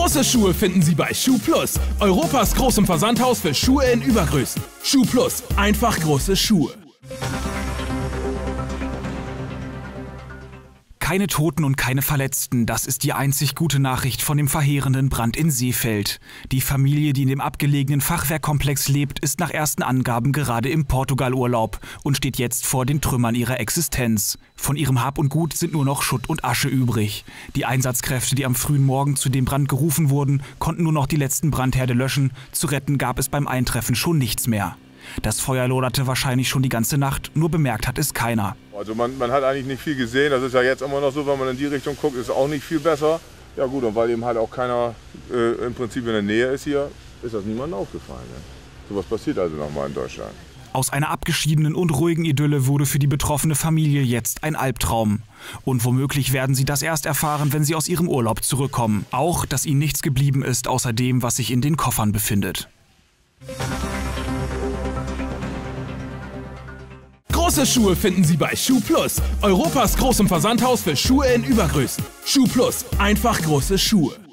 Große Schuhe finden Sie bei Schuhplus, Europas großem Versandhaus für Schuhe in Übergrößen. Schuhplus, einfach große Schuhe. Keine Toten und keine Verletzten, das ist die einzig gute Nachricht von dem verheerenden Brand in Seefeld. Die Familie, die in dem abgelegenen Fachwerkkomplex lebt, ist nach ersten Angaben gerade im Portugalurlaub und steht jetzt vor den Trümmern ihrer Existenz. Von ihrem Hab und Gut sind nur noch Schutt und Asche übrig. Die Einsatzkräfte, die am frühen Morgen zu dem Brand gerufen wurden, konnten nur noch die letzten Brandherde löschen. Zu retten gab es beim Eintreffen schon nichts mehr. Das Feuer loderte wahrscheinlich schon die ganze Nacht, nur bemerkt hat es keiner. Also man hat eigentlich nicht viel gesehen, das ist ja jetzt immer noch so, wenn man in die Richtung guckt, ist auch nicht viel besser. Ja gut, und weil eben halt auch keiner im Prinzip in der Nähe ist hier, ist das niemandem aufgefallen. Ne? Sowas passiert also nochmal in Deutschland. Aus einer abgeschiedenen und ruhigen Idylle wurde für die betroffene Familie jetzt ein Albtraum. Und womöglich werden sie das erst erfahren, wenn sie aus ihrem Urlaub zurückkommen. Auch, dass ihnen nichts geblieben ist, außer dem, was sich in den Koffern befindet. Große Schuhe finden Sie bei Schuhplus, Europas großem Versandhaus für Schuhe in Übergrößen. Schuhplus, einfach große Schuhe.